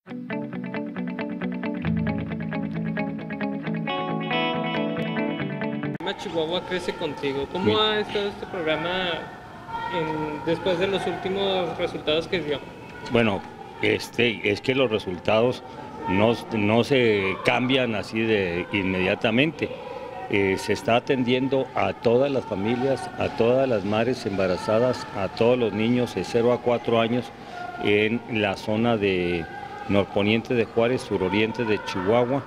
Chihuahua crece contigo. ¿Cómo ha estado este programa después de los últimos resultados que dio? Bueno, es que los resultados no se cambian así de inmediatamente. Se está atendiendo a todas las familias, a todas las madres embarazadas, a todos los niños de 0 a 4 años en la zona de norponiente de Juárez, suroriente de Chihuahua,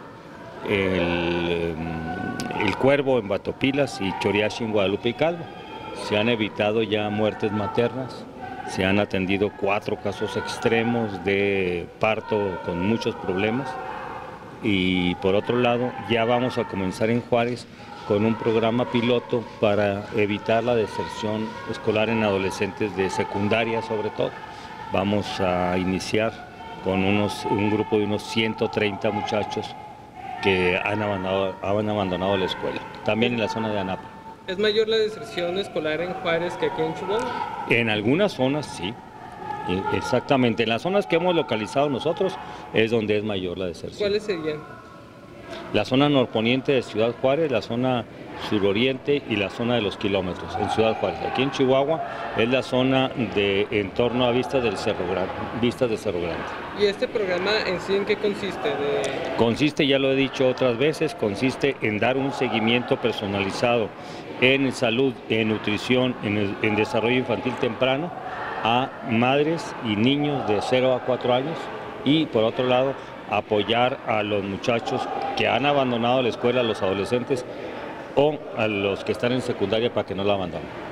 el Cuervo en Batopilas y Choriachi en Guadalupe y Calvo. Se han evitado ya muertes maternas, se han atendido 4 casos extremos de parto con muchos problemas y por otro lado ya vamos a comenzar en Juárez con un programa piloto para evitar la deserción escolar en adolescentes de secundaria sobre todo. Vamos a iniciar con un grupo de unos 130 muchachos que han abandonado la escuela, también en la zona de Anapa. ¿Es mayor la deserción escolar en Juárez que aquí en Chihuahua? En algunas zonas sí, exactamente. En las zonas que hemos localizado nosotros es donde es mayor la deserción. ¿Cuáles serían? La zona norponiente de Ciudad Juárez, la zona suroriente y la zona de los kilómetros en Ciudad Juárez. Aquí en Chihuahua es la zona de en torno a Vistas de Cerro Grande. ¿Y este programa en sí en qué consiste? Consiste, ya lo he dicho otras veces, consiste en dar un seguimiento personalizado en salud, en nutrición, en desarrollo infantil temprano a madres y niños de 0 a 4 años y por otro lado apoyar a los muchachos que han abandonado la escuela, a los adolescentes o a los que están en secundaria para que no la abandonen.